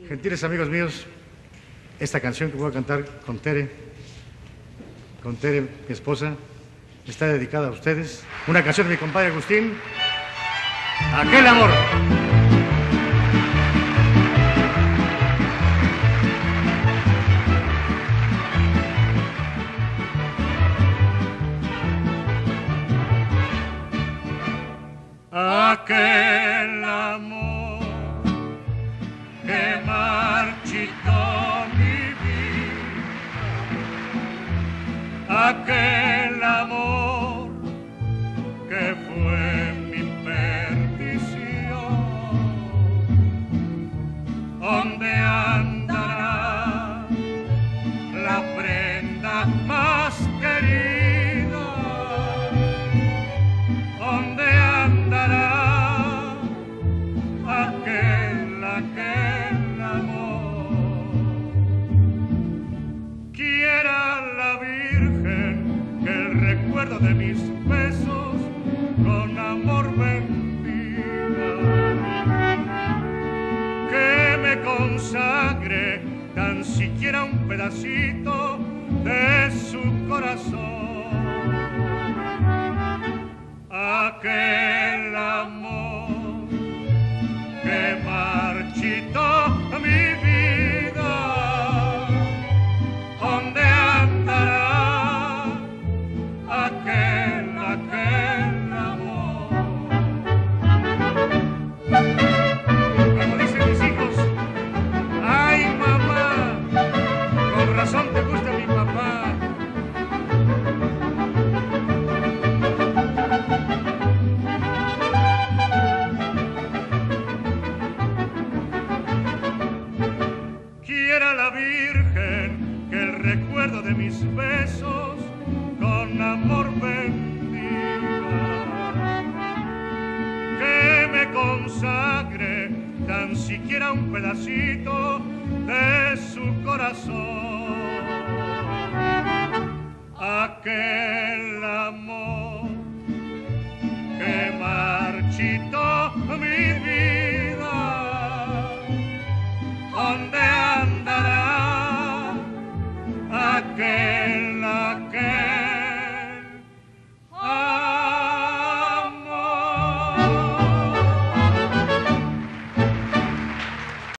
Gentiles amigos míos, esta canción que voy a cantar con Tere, mi esposa, está dedicada a ustedes. Una canción de mi compadre Agustín, Aquel Amor. Aquel amor que marchitó mi vida, aquel amor que fue mi perdición, ¿dónde andará la prenda más querida? ¿Dónde andará aquel amor? Quiera la Virgen que el recuerdo de mis besos con amor bendiga, que me consagre tan siquiera un pedacito de su corazón. Aquel amor que marchitó mi vida, ¿dónde andará aquel amor? Como dicen mis hijos, ay mamá, con razón te gusta mi papá. Quiera la Virgen que el recuerdo de mis besos con amor bendiga, que me consagre tan siquiera un pedacito de su corazón. Aquel amor